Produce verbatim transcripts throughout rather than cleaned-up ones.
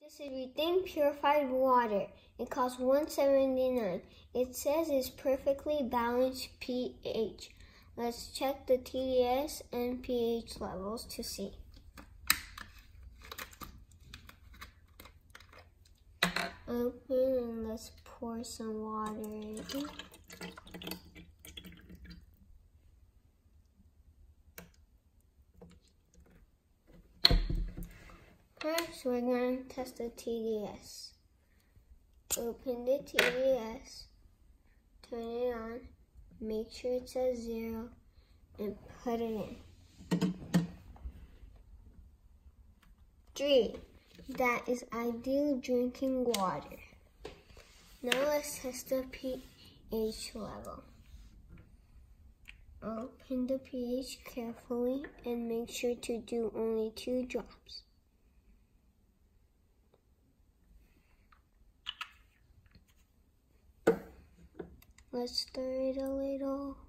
This is Rethink Purified water. It costs one seventy-nine. It says it's perfectly balanced pH. Let's check the T D S and pH levels to see. Open and let's pour some water in. First, we're going to test the T D S. Open the T D S, turn it on, make sure it says zero, and put it in. Three. That is ideal drinking water. Now let's test the pH level. Open the pH carefully and make sure to do only two drops. Let's stir it a little.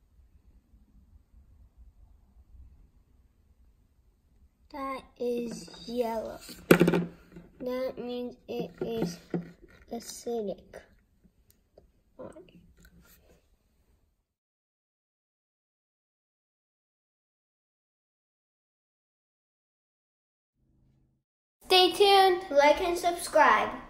That is yellow. That means it is acidic water. Stay tuned, like and subscribe.